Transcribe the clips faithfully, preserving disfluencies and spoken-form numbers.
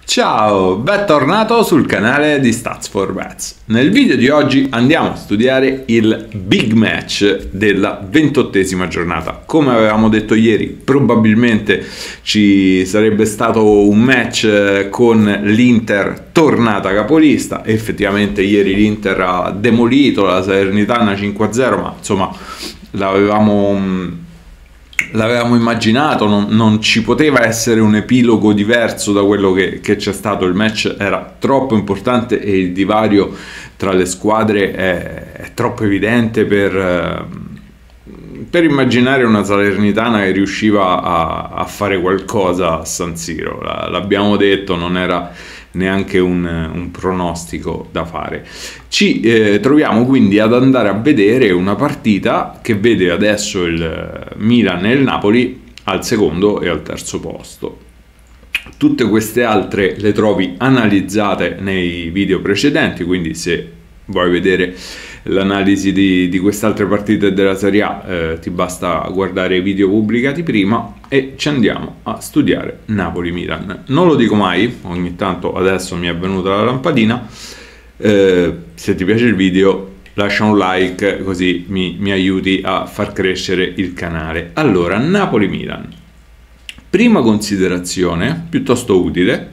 Ciao, bentornato sul canale di Stats for Bets. Nel video di oggi andiamo a studiare il big match della ventottesima giornata. Come avevamo detto ieri, probabilmente ci sarebbe stato un match con l'Inter tornata capolista. Effettivamente ieri l'Inter ha demolito la Salernitana cinque a zero, ma insomma l'avevamo... L'avevamo immaginato, non, non ci poteva essere un epilogo diverso da quello che, che c'è stato. Il match era troppo importante e il divario tra le squadre è, è troppo evidente per, per immaginare una Salernitana che riusciva a, a fare qualcosa a San Siro. L'abbiamo detto, non era neanche un, un pronostico da fare. Ci eh, troviamo quindi ad andare a vedere una partita che vede adesso il Milan e il Napoli al secondo e al terzo posto. Tutte queste altre le trovi analizzate nei video precedenti, quindi se vuoi vedere l'analisi di, di queste altre partite della Serie A eh, ti basta guardare i video pubblicati prima. E ci andiamo a studiare Napoli-Milan. Non lo dico mai, ogni tanto adesso mi è venuta la lampadina. Eh, se ti piace il video lascia un like, così mi, mi aiuti a far crescere il canale. Allora, Napoli-Milan. Prima considerazione, piuttosto utile,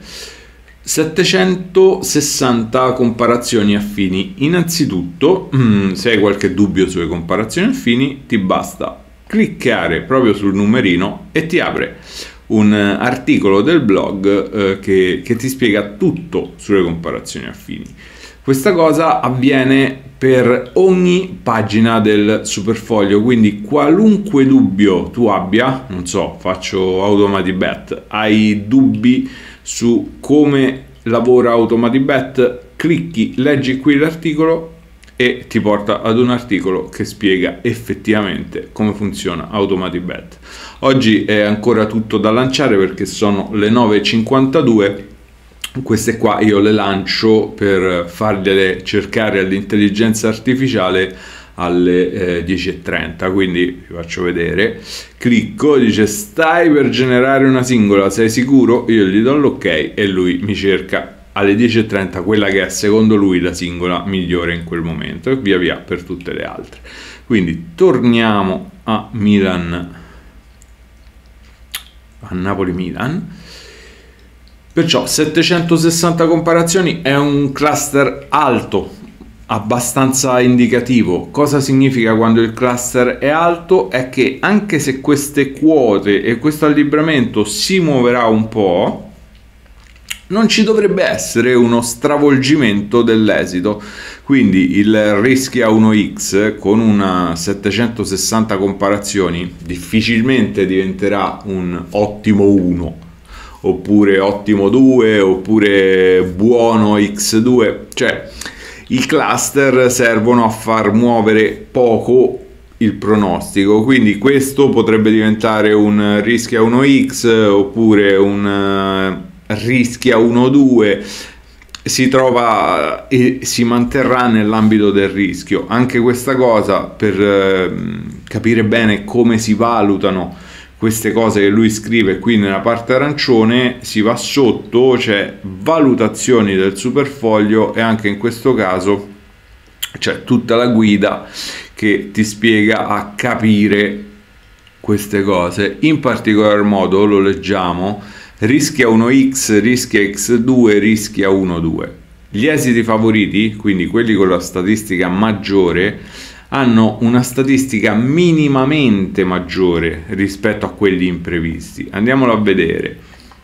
settecentosessanta comparazioni affini. Innanzitutto, se hai qualche dubbio sulle comparazioni affini, ti basta cliccare proprio sul numerino e ti apre un articolo del blog eh, che, che ti spiega tutto sulle comparazioni affini. Questa cosa avviene per ogni pagina del Superfoglio, quindi qualunque dubbio tu abbia, non so, faccio AutomatiBet, hai dubbi su come lavora AutomatiBet, clicchi, leggi qui l'articolo e ti porta ad un articolo che spiega effettivamente come funziona AutomatiBet. Oggi è ancora tutto da lanciare perché sono le nove e cinquantadue. Queste qua io le lancio per fargliele cercare all'intelligenza artificiale alle eh, dieci e trenta, quindi vi faccio vedere. Clicco, dice stai per generare una singola, sei sicuro? Io gli do l'ok e lui mi cerca alle dieci e trenta quella che è secondo lui la singola migliore in quel momento, e via via per tutte le altre. Quindi torniamo a Milan, a Napoli-Milan. Perciò settecentosessanta comparazioni è un cluster alto, abbastanza indicativo. Cosa significa quando il cluster è alto? È che anche se queste quote e questo allibramento si muoverà un po', non ci dovrebbe essere uno stravolgimento dell'esito. Quindi il rischia uno x con una settecentosessanta comparazioni difficilmente diventerà un ottimo uno, oppure ottimo due, oppure buono x due. Cioè i cluster servono a far muovere poco il pronostico, quindi questo potrebbe diventare un rischia uno x oppure un rischia uno due, si trova e si manterrà nell'ambito del rischio. Anche questa cosa, per eh, capire bene come si valutano queste cose che lui scrive qui nella parte arancione, si va sotto, c'è valutazioni del Superfoglio, e anche in questo caso c'è tutta la guida che ti spiega a capire queste cose. In particolar modo lo leggiamo: rischia uno x, rischia x due, rischia uno due. Gli esiti favoriti, quindi quelli con la statistica maggiore, hanno una statistica minimamente maggiore rispetto a quelli imprevisti. Andiamolo a vedere.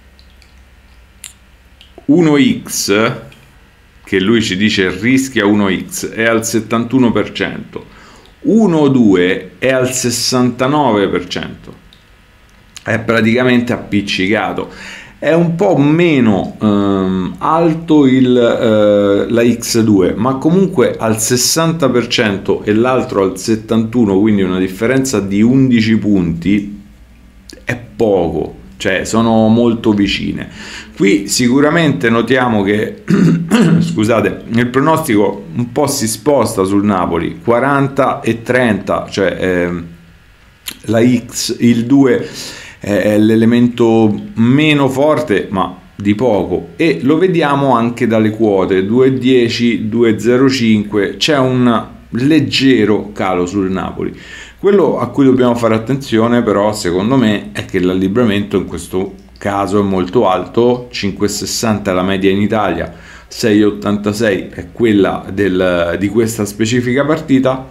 uno x, che lui ci dice rischia uno x, è al settantuno per cento. uno due è al sessantanove per cento. È praticamente appiccicato. È un po' meno ehm, alto il, eh, la x due, ma comunque al sessanta per cento e l'altro al settantuno per cento, quindi una differenza di undici punti è poco, cioè sono molto vicine. Qui sicuramente notiamo che scusate, il pronostico un po' si sposta sul Napoli, quaranta e trenta, cioè ehm, la x, il due è l'elemento meno forte, ma di poco, e lo vediamo anche dalle quote due virgola dieci, due virgola zero cinque, c'è un leggero calo sul Napoli. Quello a cui dobbiamo fare attenzione però secondo me è che l'allibramento in questo caso è molto alto, cinque virgola sessanta è la media in Italia, sei virgola ottantasei è quella del, di questa specifica partita,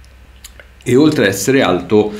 e oltre ad essere alto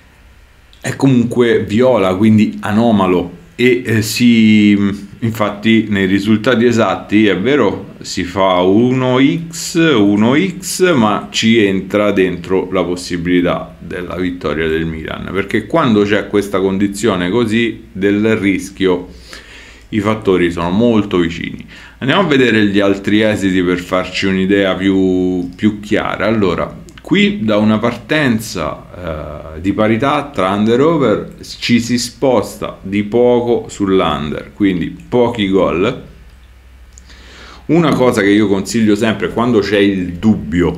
è comunque viola, quindi anomalo, e eh, si infatti nei risultati esatti è vero si fa uno x uno x, ma ci entra dentro la possibilità della vittoria del Milan, perché quando c'è questa condizione così del rischio i fattori sono molto vicini. Andiamo a vedere gli altri esiti per farci un'idea più, più chiara. Allora, qui da una partenza eh, di parità tra under e over ci si sposta di poco sull'under, quindi pochi gol. Una cosa che io consiglio sempre quando c'è il dubbio,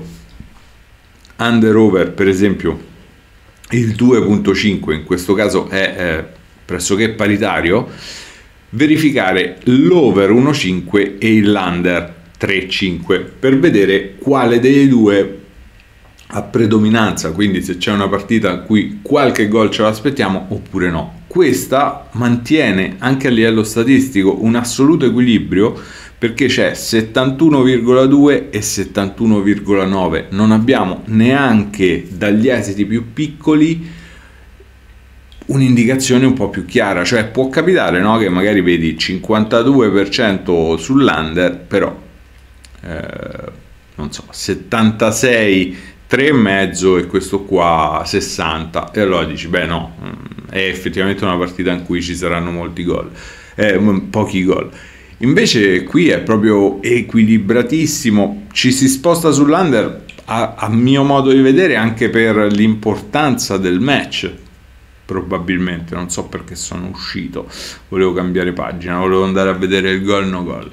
under over per esempio il due virgola cinque, in questo caso è eh, pressoché paritario, verificare l'over uno virgola cinque e l'under tre virgola cinque per vedere quale dei due a predominanza, quindi se c'è una partita in cui qualche gol ce l'aspettiamo oppure no. Questa mantiene anche a livello statistico un assoluto equilibrio, perché c'è settantuno virgola due e settantuno virgola nove, non abbiamo neanche dagli esiti più piccoli un'indicazione un po' più chiara, cioè può capitare, no, che magari vedi cinquantadue per cento sull'under, però eh, non so, settantasei tre e mezzo e questo qua sessanta, e allora dici beh no, è effettivamente una partita in cui ci saranno molti gol, eh, pochi gol. Invece qui è proprio equilibratissimo, ci si sposta sull'under a, a mio modo di vedere anche per l'importanza del match, probabilmente, non so perché sono uscito, volevo cambiare pagina, volevo andare a vedere il gol no gol.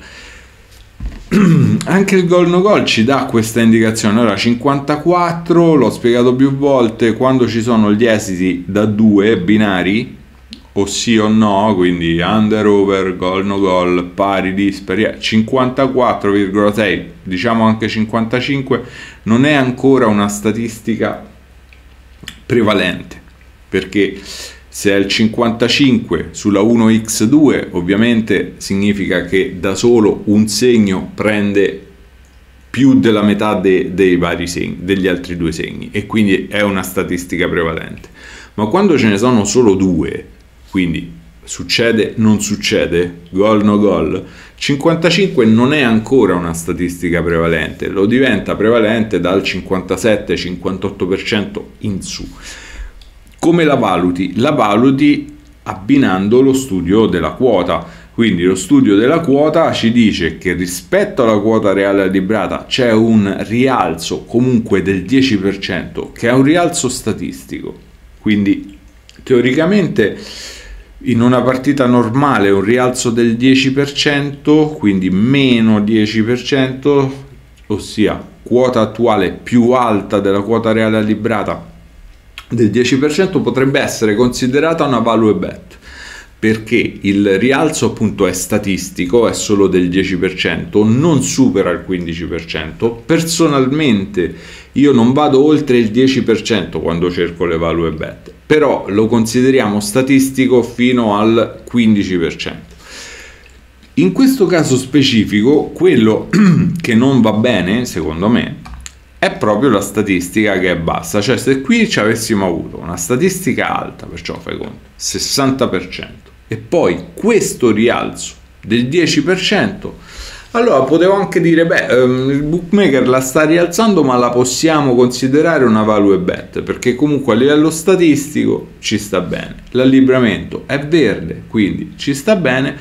Anche il gol no gol ci dà questa indicazione. Ora cinquantaquattro, l'ho spiegato più volte, quando ci sono gli esiti da due binari, o sì o no, quindi under over, gol no gol, pari, dispari, cinquantaquattro virgola sei, diciamo anche cinquantacinque, non è ancora una statistica prevalente, perché se è il cinquantacinque sulla uno virgola due ovviamente significa che da solo un segno prende più della metà de, dei vari segni, degli altri due segni, e quindi è una statistica prevalente. Ma quando ce ne sono solo due, quindi succede non succede, gol no gol, cinquantacinque non è ancora una statistica prevalente, lo diventa prevalente dal cinquantasette cinquantotto per cento in su. Come la valuti? La valuti abbinando lo studio della quota. Quindi lo studio della quota ci dice che rispetto alla quota reale allibrata c'è un rialzo comunque del dieci per cento, che è un rialzo statistico. Quindi teoricamente in una partita normale un rialzo del dieci per cento, quindi meno dieci per cento, ossia quota attuale più alta della quota reale allibrata del dieci per cento, potrebbe essere considerata una value bet, perché il rialzo appunto è statistico, è solo del dieci per cento, non supera il quindici per cento. Personalmente io non vado oltre il dieci per cento quando cerco le value bet, però lo consideriamo statistico fino al quindici per cento. In questo caso specifico, quello che non va bene, secondo me, è proprio la statistica che è bassa. Cioè se qui ci avessimo avuto una statistica alta, perciò fai conto, sessanta per cento, e poi questo rialzo del dieci per cento, allora potevo anche dire beh, ehm, il bookmaker la sta rialzando, ma la possiamo considerare una value bet, perché comunque a livello statistico ci sta bene, l'allibramento è verde, quindi ci sta bene,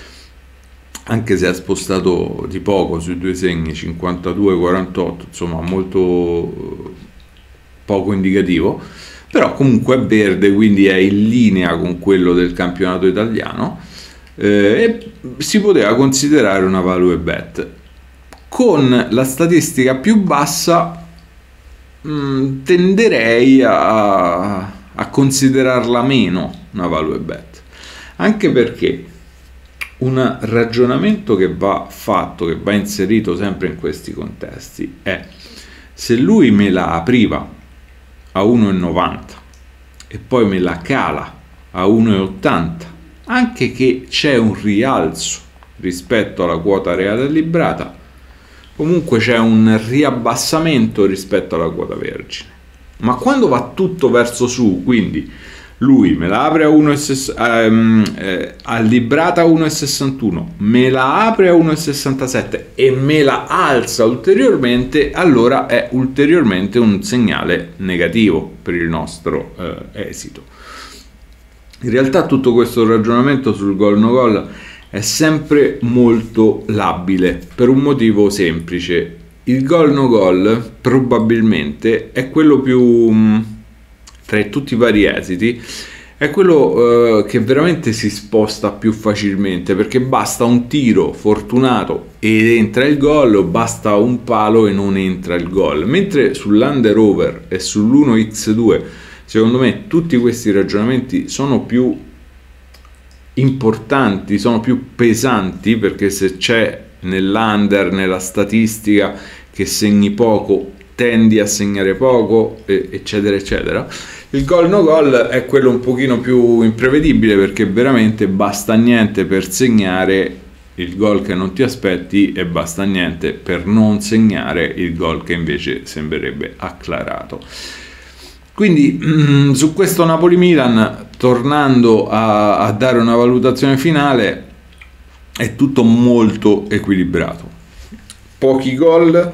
anche se è spostato di poco sui due segni, cinquantadue quarantotto, insomma molto poco indicativo, però comunque è verde, quindi è in linea con quello del campionato italiano, eh, e si poteva considerare una value bet. Con la statistica più bassa mh, tenderei a, a considerarla meno una value bet, anche perché un ragionamento che va fatto, che va inserito sempre in questi contesti è: se lui me la apriva a uno virgola novanta e poi me la cala a uno virgola ottanta, anche che c'è un rialzo rispetto alla quota reale librata, comunque c'è un riabbassamento rispetto alla quota vergine. Ma quando va tutto verso su, quindi lui me la apre a uno virgola sessanta, ehm, eh, a librata a uno virgola sessantuno, me la apre a uno virgola sessantasette e me la alza ulteriormente, allora è ulteriormente un segnale negativo per il nostro eh, esito. In realtà tutto questo ragionamento sul gol no gol è sempre molto labile per un motivo semplice: il gol no gol probabilmente è quello più, tra tutti i vari esiti, è quello eh, che veramente si sposta più facilmente, perché basta un tiro fortunato ed entra il gol, o basta un palo e non entra il gol. Mentre sull'under over e sull'uno virgola due secondo me tutti questi ragionamenti sono più importanti, sono più pesanti, perché se c'è nell'under, nella statistica, che segni poco tendi a segnare poco, eccetera eccetera, il gol no gol è quello un pochino più imprevedibile, perché veramente basta niente per segnare il gol che non ti aspetti e basta niente per non segnare il gol che invece sembrerebbe acclarato. Quindi mh, su questo Napoli-Milan, tornando a, a dare una valutazione finale, è tutto molto equilibrato. Pochi gol,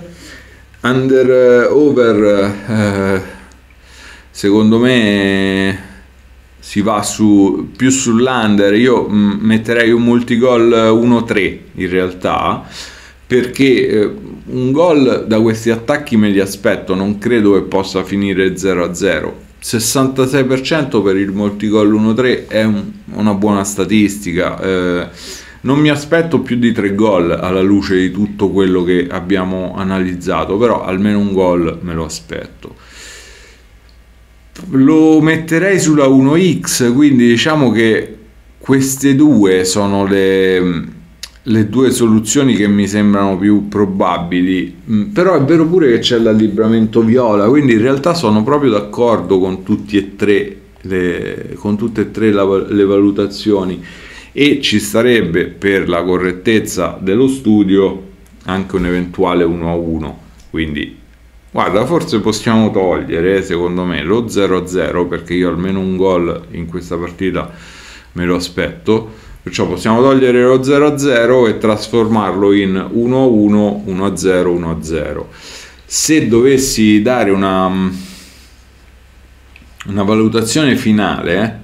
under over, eh, secondo me si va su, più sull'under. Io mh, metterei un multigol uno tre in realtà, perché eh, un gol da questi attacchi me li aspetto, non credo che possa finire zero a zero. sessantasei per cento per il multigol uno tre è un, una buona statistica. Eh, non mi aspetto più di tre gol alla luce di tutto quello che abbiamo analizzato, però almeno un gol me lo aspetto. Lo metterei sulla uno x, quindi diciamo che queste due sono le, le due soluzioni che mi sembrano più probabili. Però è vero pure che c'è l'allibramento viola, quindi in realtà sono proprio d'accordo con tutti e tre le, con tutte e tre la, le valutazioni, e ci starebbe, per la correttezza dello studio, anche un eventuale uno a uno. Quindi guarda, forse possiamo togliere, secondo me, lo zero a zero, perché io almeno un gol in questa partita me lo aspetto, perciò possiamo togliere lo zero a zero e trasformarlo in uno a uno, uno a zero, uno a zero. Se dovessi dare una, una valutazione finale,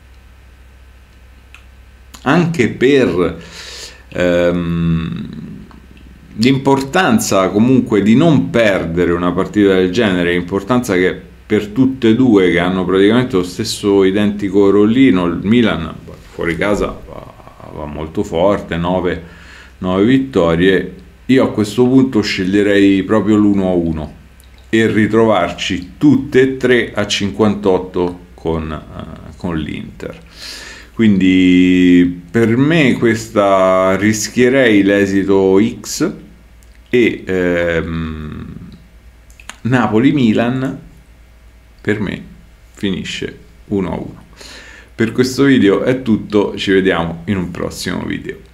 anche per ehm, l'importanza comunque di non perdere una partita del genere, l'importanza che per tutte e due, che hanno praticamente lo stesso identico rollino, il Milan fuori casa va, va molto forte, nove vittorie, io a questo punto sceglierei proprio l'uno a uno e ritrovarci tutte e tre a cinquantotto con, uh, con l'Inter. Quindi per me questa rischierei l'esito X, e ehm, Napoli-Milan per me finisce uno a uno. Per questo video è tutto, ci vediamo in un prossimo video.